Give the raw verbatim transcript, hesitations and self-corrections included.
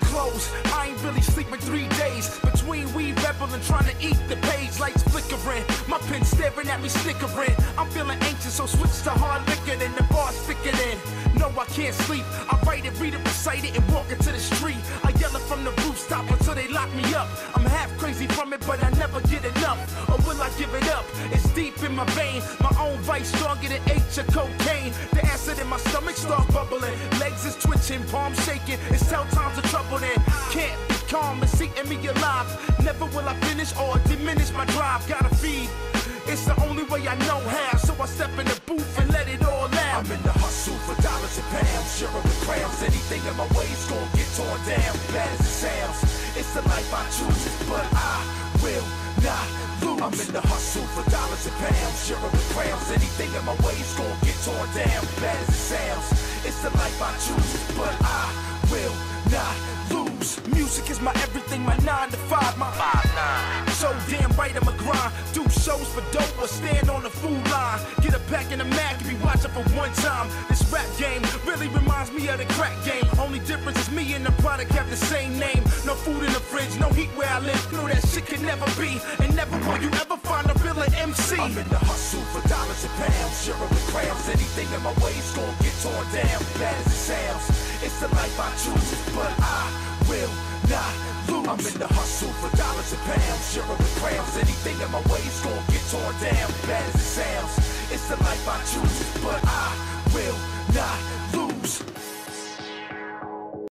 clothes. I ain't really sleeping three days. Between weed rebel and trying to eat the page. Lights flickering, my pen staring at me snickering. I'm feeling anxious, so switch to hard liquor, then the bar sticking in. No, I can't sleep. I write it, read it, recite it, and walk into the street. I yell it from the rooftop until they lock me up. I'm half crazy from it, but I never get enough. Or will I give it up? It's deep in my vein. My own vice stronger than H or cocaine. The acid in my stomach starts bubbling. Legs is twitching, palms shaking. It's tell times of trouble then. Can't be calm and seeing me alive. Never will I finish or diminish my drive. Gotta feed. It's the only way I know how. So I step in the booth and let it all out. I'm in the hustle for dollars and pounds. Sure with crowns. Anything in my way is gonna get torn down. Bad as it sounds. It's the life I choose, but I will not lose. I'm in the hustle for dollars and pounds. Sure with crowns. Anything in my way is gonna get torn down. Bad as it sounds. It's the life I choose, but I will not lose. Music is my everything, my nine to five, my five nine. So damn right I'm a grind. Do shows for dope or stand on the food line. Get a pack in the Mac and be watching for one time. This rap game really reminds me of the crack game. Only difference is me and the product have the same name. No food in the fridge, no heat where I live. No, that shit can never be, and never will you ever find a real M C. I'm in the hustle for dollars and pounds. Sure with crowns. Anything in my way is gonna get torn down. Bad as it sounds. It's the life I choose, but I will not lose. I'm in the hustle for dollars and pounds. Sure with crowns. Anything in my way is gonna get torn down. Bad as it sounds. It's the life I choose, but I will not lose.